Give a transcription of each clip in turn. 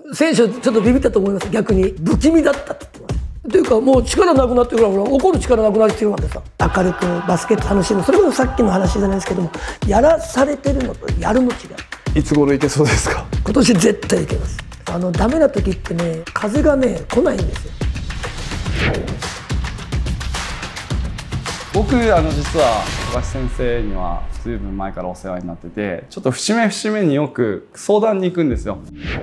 選手ちょっとビビったと思います。逆に不気味だったって言ってます。というかもう力なくなってるから、ほら怒る力なくなってるわけさ。明るくバスケット楽しむ、それこそさっきの話じゃないですけども、やらされてるのとやるの違う。 いつ頃いけそうですか？ 今年絶対いけます。ダメな時ってね、風がね来ないんですよ。 僕実は小林先生にはずいぶん前からお世話になってて、ちょっと節目節目によく相談に行くんですよ。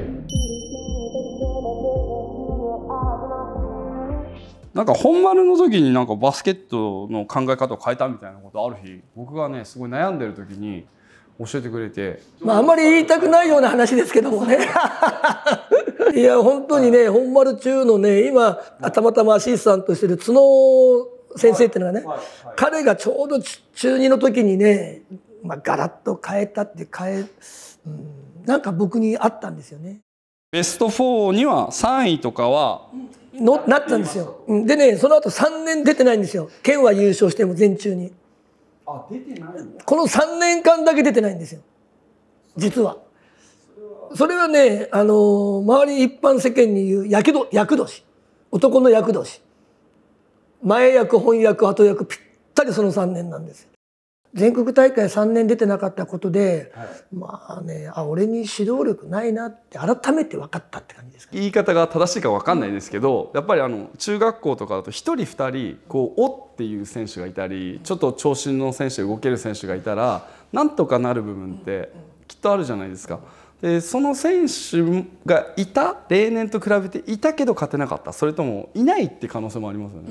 なんか本丸の時になんかバスケットの考え方を変えたみたいなことある日、僕がねすごい悩んでる時に教えてくれて、 あんまり言いたくないような話ですけどもねいや本当にね、本丸中のね、今たまたまアシスタントしてる角先生っていうのがね、彼がちょうど中2の時にね、ガラッと変えたってなんか僕にあったんですよね。 ベスト4には3位とかはなったんですよ。でね、その後3年出てないんですよ。県は優勝しても全中に。 出てない。 この3年間だけ出てないんですよ、実は。それはね、周り一般世間に言う厄年、男の厄年、前役本役後役ぴったりその3年なんですよ。全国大会3年出てなかったことで、俺に指導力ないなって改めて分かったって感じですかね。 言い方が正しいか分かんないですけど、やっぱり中学校とかだと1人2人おっていう選手がいたり、ちょっと長身の選手で動ける選手がいたらなんとかなる部分ってきっとあるじゃないですか。でその選手がいた、例年と比べていたけど勝てなかった、それともいないって可能性もありますよね。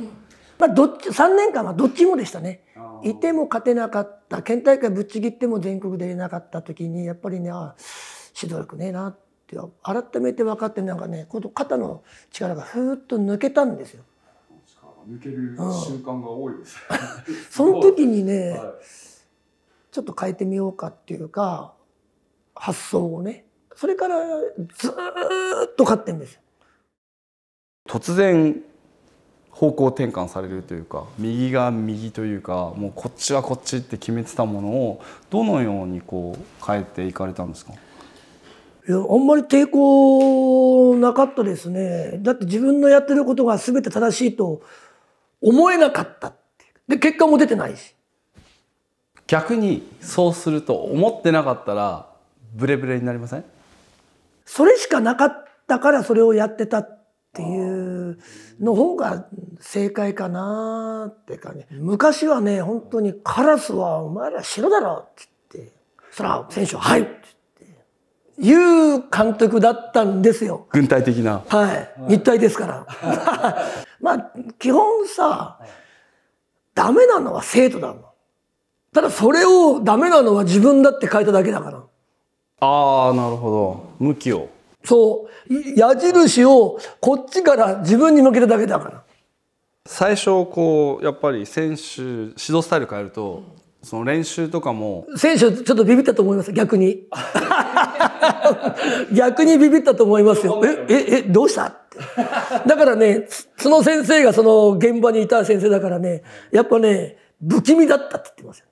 3年間はどっちもでしたね。いても勝てなかった、県大会ぶっちぎっても全国出れなかった時にやっぱりね、指導力ねえなって改めて分かって、なんかね、肩の力がふーっと抜けたんですよ。 抜ける瞬間が多いです。 その時にね、ちょっと変えてみようかっていうか、発想をね、それからずーっと勝ってんですよ。 突然方向転換されるというか、右が右というか、もうこっちはこっちって決めてたものをどのように変えていかれたんですか？ いや、あんまり抵抗なかったですね。だって自分のやってることが全て正しいと思えなかったっていう。で結果も出てないし。 逆にそうすると思ってなかったらブレブレになりません？ それしかなかったからそれをやってたっていうの方が正解かなって感じ。昔はね、本当にカラスはお前ら白だろって言って、そら選手ははいって言っていう監督だったんですよ。 軍隊的な。 日体ですから基本さ、ダメなのは生徒だもん。ただそれをダメなのは自分だって変えただけだから。 なるほど。向きを。 そう矢印をこっちから自分に向けただけだから。 最初やっぱり選手指導スタイル変えると、その練習とかも選手ちょっとビビったと思います。逆に逆にビビったと思いますよ。どうしたってだからね、角先生がその現場にいた先生だからね、やっぱね不気味だったって言ってますよ。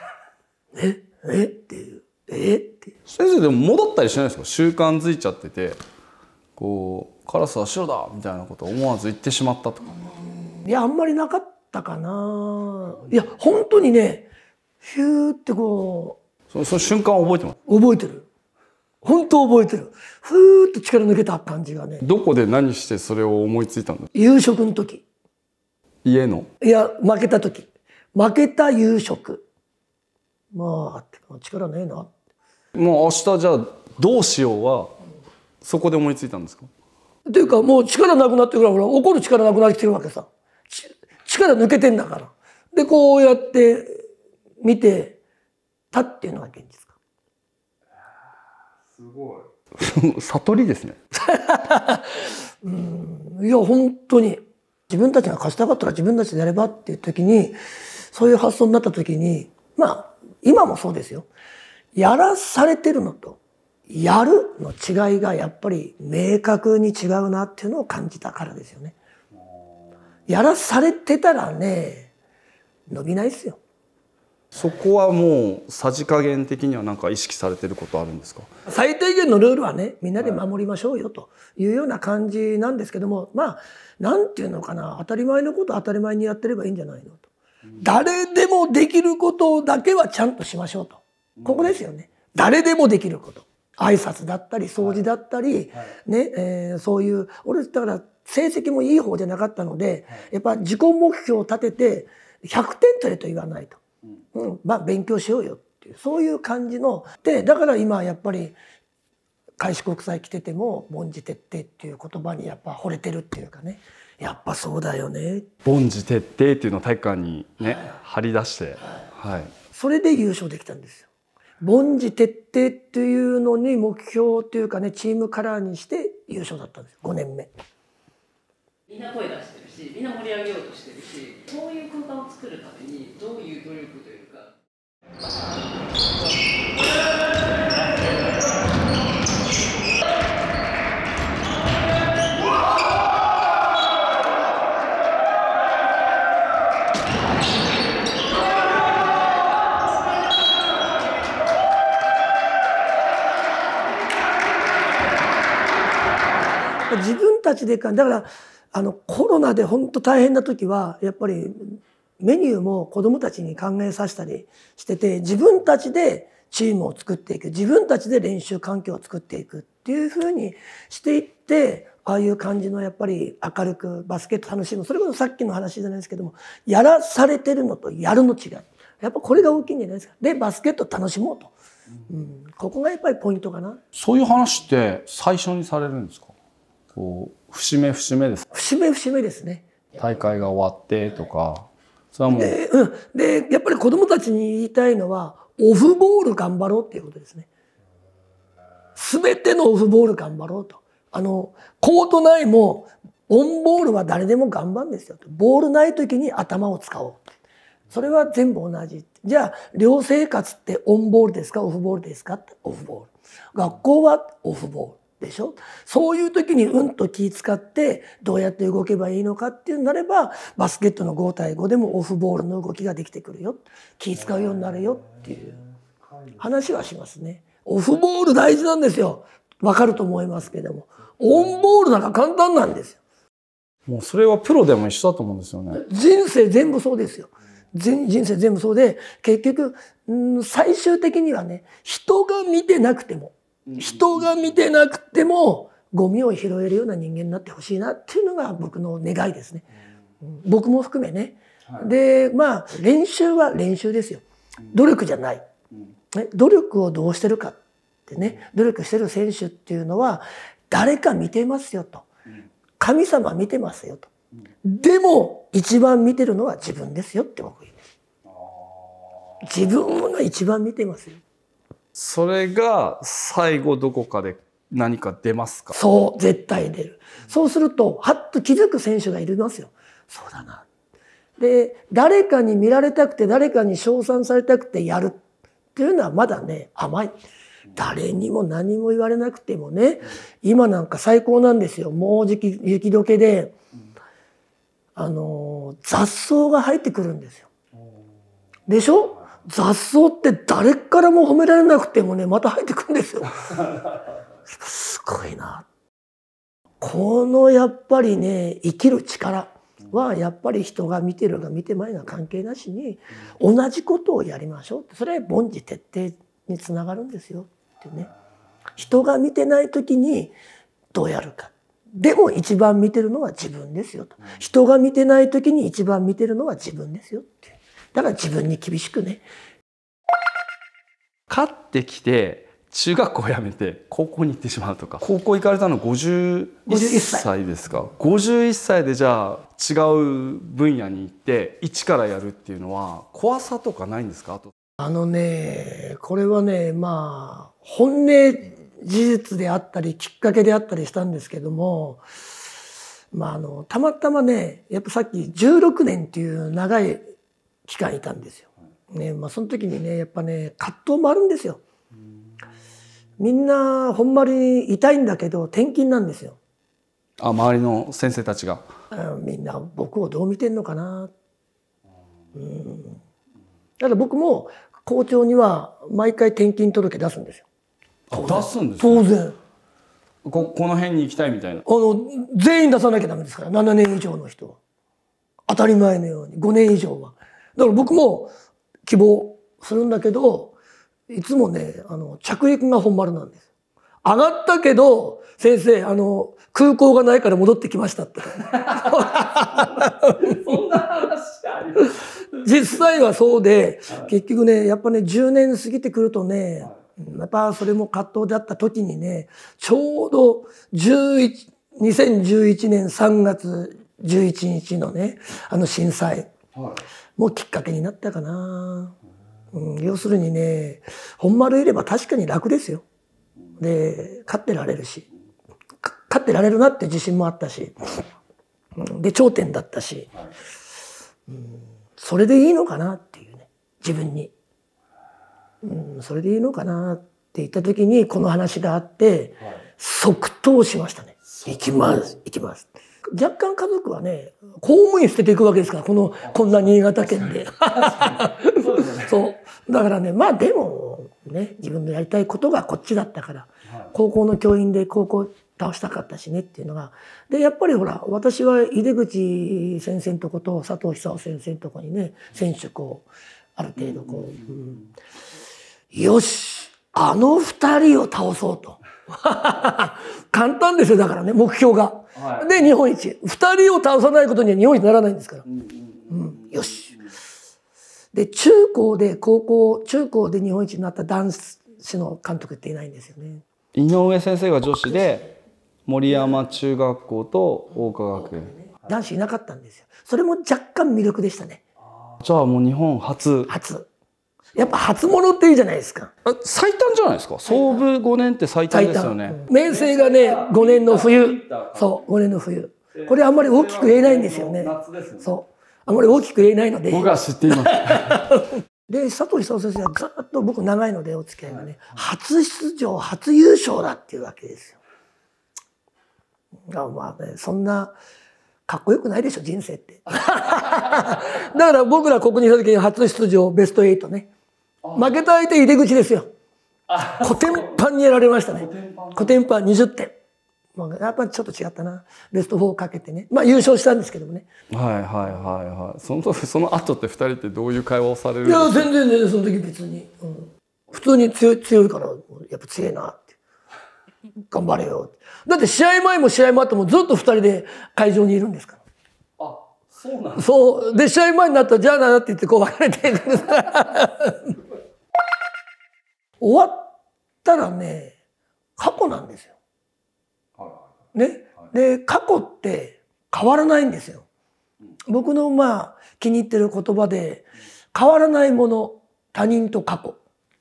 っていうって先生でも戻ったりしないですか？習慣づいちゃってて、カラスは白だみたいなことを思わず言ってしまったとか。 いや、あんまりなかったかな。いや本当にね、ヒューってその瞬間を覚えてます？ 覚えてる。本当覚えてる。ふーっと力抜けた感じがね。 どこで何してそれを思いついたんですか？ 夕食の時。 家の？いや、負けた時。負けた夕食。力ねえな。 もう明日じゃあどうしようはそこで思いついたんですか？ っていうかもう力なくなってるから、ほら怒る力なくなってきてるわけさ。力抜けてんだから。でこうやって見てたっていうのが現実か。 すごい悟りですねいや本当に自分たちが勝ちたかったら自分たちでやればっていう時に、そういう発想になった時に、今もそうですよ。やらされてるのとやるの違いがやっぱり明確に違うなっていうのを感じたからですよね。やらされてたらね、伸びないですよ。 そこはもうさじ加減的には何か意識されてることあるんですか？ 最低限のルールはねみんなで守りましょうよというような感じなんですけども、まあなんていうのかな、当たり前のこと当たり前にやってればいいんじゃないのと、誰でもできることだけはちゃんとしましょうと、ここですよね。誰でもできること、挨拶だったり掃除だったり、ね、そういう俺だから成績もいい方じゃなかったので、やっぱ自己目標を立てて100点取れと言わないと、まあ勉強しようよっていうそういう感じので、だから今やっぱり開志国際来てても凡事徹底っていう言葉にやっぱ惚れてるっていうかね、やっぱそうだよね。 凡事徹底っていうのを体育館にね、張り出して、 それで優勝できたんですよ。凡事徹底っていうのに目標っていうかね、チームカラーにして優勝だったんですよ、5年目。 みんな声出してるし、みんな盛り上げようとしてるし、こういう空間を作るためにどういう努力というか。 自分たちでだからコロナで本当大変な時はやっぱりメニューも子どもたちに考えさせたりしてて、自分たちでチームを作っていく、自分たちで練習環境を作っていくっていうふうにしていって、ああいう感じのやっぱり明るくバスケット楽しむ、それこそさっきの話じゃないですけども、やらされてるのとやるの違い、やっぱこれが大きいんじゃないですか。でバスケット楽しもうと、ここがやっぱりポイントかな。 そういう話って最初にされるんですか？こう節目節目ですか？ 節目節目ですね。 大会が終わってとか、それはもうでやっぱり子どもたちに言いたいのはオフボール頑張ろうっていうことですね。全てのオフボール頑張ろうと。コート内もオンボールは誰でも頑張るんですよと。ボールない時に頭を使おう。それは全部同じ。じゃあ寮生活ってオンボールですかオフボールですかって、オフボール。学校はオフボールでしょ。そういう時にと気使ってどうやって動けばいいのかっていうなれば、バスケットの5対5でもオフボールの動きができてくるよ、気使うようになるよっていう話はしますね。オフボール大事なんですよ。わかると思いますけども、オンボールなんか簡単なんですよ。 もうそれはプロでも一緒だと思うんですよね。 人生全部そうですよ。人生全部そうで、結局最終的にはね、人が見てなくてもゴミを拾えるような人間になってほしいなっていうのが僕の願いですね。僕も含めね。でまあ練習は練習ですよ。努力じゃない。努力をどうしてるかってね、努力してる選手っていうのは誰か見てますよと。神様見てますよと。でも一番見てるのは自分ですよって僕言います。自分が一番見てますよ。 それが最後どこかで何か出ますか？ そう絶対出る。そうするとはっと気づく選手がいますよ。そうだな。で誰かに見られたくて誰かに称賛されたくてやるっていうのはまだね甘い。誰にも何も言われなくてもね、今なんか最高なんですよ。もうじき雪解けで雑草が入ってくるんですよ。でしょ？雑草って誰からも褒められなくてもねまた入ってくるんですよ。すごいな。このやっぱりね生きる力はやっぱり人が見てるが見てまいが関係なしに同じことをやりましょう。それは凡事徹底につながるんですよってね。人が見てない時にどうやるか。でも一番見てるのは自分ですよと。人が見てない時に一番見てるのは自分ですよって。だから自分に厳しくね。 勝ってきて中学校を辞めて高校に行ってしまうとか、高校行かれたの51歳ですか。51歳でじゃあ違う分野に行って一からやるっていうのは怖さとかないんですか？ これはねまあ本音事実であったりきっかけであったりしたんですけども、たまたまねやっぱさっき16年っていう長い期間いたんですよ。その時にねやっぱね葛藤もあるんですよ。みんなほんまに痛いんだけど転勤なんですよ。 周りの先生たちがみんな僕をどう見てんのかな。だから僕も校長には毎回転勤届出すんですよ。 出すんです当然。 この辺に行きたいみたいな。 全員出さなきゃダメですから、7年以上の人は。当たり前のように、5年以上は。だから僕も希望するんだけど、いつもね、着陸が本丸なんです。上がったけど、先生、空港がないから戻ってきましたって。 そんな話あります？ 実際はそうで、結局ね、やっぱね、10年過ぎてくるとね、やっぱそれも葛藤だった時にね、ちょうど2011年3月11日のね、震災もきっかけになったかな。要するにね、本丸いれば確かに楽ですよ。で、勝ってられるし、勝ってられるなって自信もあったし、で、頂点だったし、それでいいのかなっていうね、自分に。それでいいのかなって言った時にこの話があって、即答しましたね。行きます、行きます。若干家族はね、公務員捨てていくわけですから、こんな新潟県で。そう。だからね、まあでも、ね、自分のやりたいことがこっちだったから、高校の教員で高校倒したかったしねっていうのが。で、やっぱりほら、私は井出口先生のとこと佐藤久夫先生のとこにね、選手こう、ある程度こう、よし、2人を倒そうと。簡単ですよ、だからね、目標が。で、日本一。2人を倒さないことには日本一にならないんですから。よし。で、中高で日本一になった男子の監督っていないんですよね。 井上先生が女子で、森山中学校と大川学園。 男子いなかったんですよ。それも若干魅力でしたね。 じゃあもう日本初。 やっぱ初物っていいじゃないですか。 最短じゃないですか。創部5年って最短ですよね。 明生がね、5年の冬。そう、5年の冬。これあんまり大きく言えないんですよね。そう。あんまり大きく言えないので。 僕は知っています。 で、佐藤久夫先生はずっと僕長いのでお付き合いがね、初出場、初優勝だっていうわけですよ。まあね、そんな、かっこよくないでしょ、人生って。だから僕らここにいた時に初出場、ベスト8ね。負けた相手入り口ですよ。コテンパンにやられましたね。コテンパン20点。やっぱりちょっと違ったな。ベスト4かけてね。まあ優勝したんですけどもね。 その後って2人ってどういう会話をされるんですか？ いや、全然その時別に。普通に強いから、やっぱ強いなって。頑張れよ。だって試合前も試合後もずっと2人で会場にいるんですから。 あ、そうなんですか。 そう。で、試合前になったら、じゃあなって言ってこう別れていくんですから。終わったらね、過去なんですよ。ね。で、過去って変わらないんですよ。僕の気に入ってる言葉で、変わらないもの、他人と過去。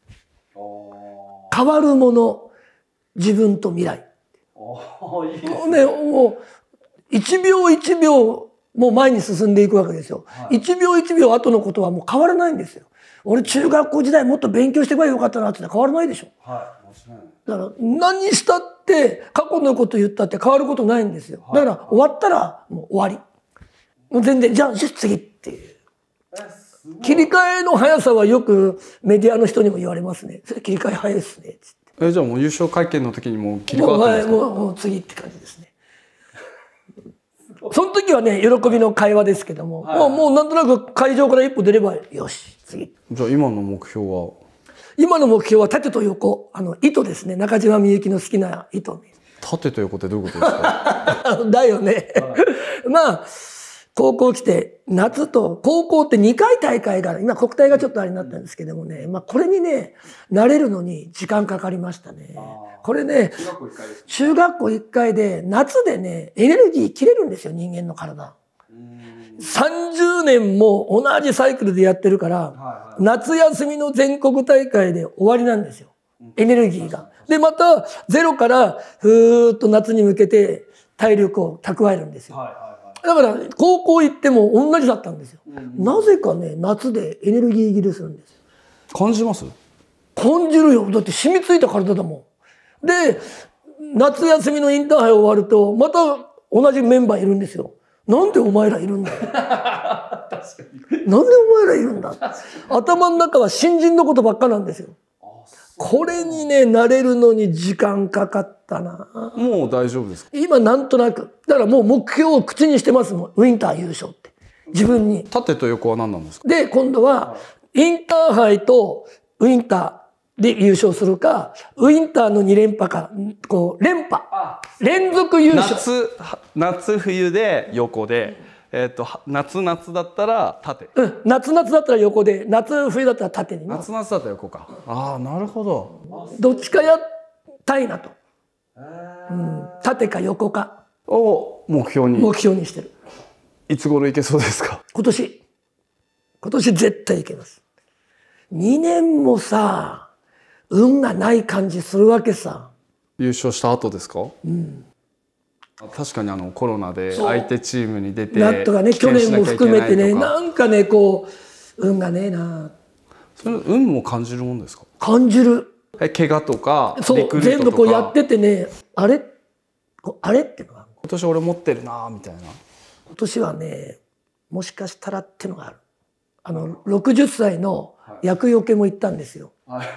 変わるもの、自分と未来。ね、もう、一秒一秒、もう前に進んでいくわけですよ。一秒一秒後のことはもう変わらないんですよ。俺中学校時代もっと勉強してこいばよかったなって変わらないでしょ。だから何したって過去のこと言ったって変わることないんですよ。だから終わったらもう終わり。もう全然じゃあ次っていう。切り替えの速さはよくメディアの人にも言われますね。切り替え早いですね。 じゃあもう優勝会見の時にもう切り替わってますか？ もう次って感じですね。その時はね喜びの会話ですけども、もうなんとなく会場から一歩出ればよし次。 じゃあ今の目標は？ 今の目標は縦と横、糸ですね。中島みゆきの好きな糸ね。 縦と横ってどういうことですか？ だよね。まあ高校来て夏と高校って2回大会がある。今国体がちょっとあれになったんですけどもね、これにね慣れるのに時間かかりましたね。これね中学校1回で夏でねエネルギー切れるんですよ、人間の体。30年も同じサイクルでやってるから、夏休みの全国大会で終わりなんですよ、エネルギーが。でまたゼロからふーっと夏に向けて体力を蓄えるんですよ。だから高校行っても同じだったんですよ。なぜかね夏でエネルギー切れするんですよ。 感じます？ 感じるよ。だって染みついた体だもん。で夏休みのインターハイ終わるとまた同じメンバーいるんですよ。なんでお前らいるんだよ。なんでお前らいるんだ。頭の中は新人のことばっかなんですよ。 これにね慣れるのに時間かかったな。 もう大丈夫ですか？ 今なんとなくだからもう目標を口にしてますもん、ウインター優勝って自分に。 縦と横は何なんですか？ で今度はインターハイとウインターで優勝するか、ウインターの2連覇か、こう連覇連続優勝。 夏冬で横で、夏だったら縦。 夏だったら横で、夏冬だったら縦にね。 夏だったら横か。ああ、なるほど。 どっちかやったいなと。縦か横かを目標にしてる。 いつ頃いけそうですか？ 今年絶対いけます。2年もさ運がない感じするわけさ。 優勝した後ですか？確かにコロナで相手チームに出てなんとかね、去年も含めてね、なんかねこう運がねえな。 それ運も感じるもんですか？ 感じる。 怪我とかそう全部こうやっててね、あれってのが今年俺持ってるなみたいな。 今年はねもしかしたらってのがある。60歳の厄除けも行ったんですよ。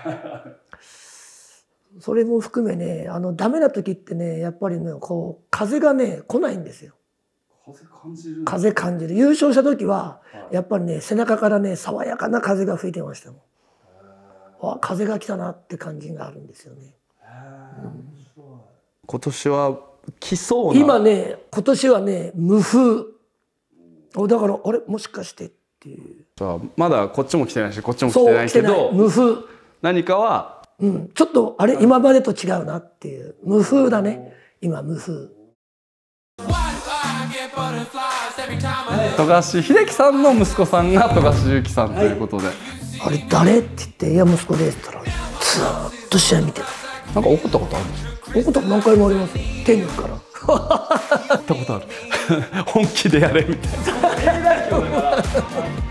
それも含めね、ダメな時ってねやっぱりねこう風がね来ないんですよ。風感じる。優勝した時はやっぱりね背中からね爽やかな風が吹いてましたもん。あ、風が来たなって感じがあるんですよね。 今年は来そうな。 今年はね無風。だからあれもしかしてっていう。 じゃあまだこっちも来てないしこっちも来てないけど、 無風。 何かは、 ちょっとあれ今までと違うなっていう無風だね。今無風。 富樫秀樹さんの息子さんが富樫勇樹さんということで、 あれ誰って言って「いや息子です」って言ったらずーっと試合見てた。 なんか怒ったことあるんですか？ 怒ったこと何回もありますよ、手抜くから。 言ったことある。本気でやれみたいな。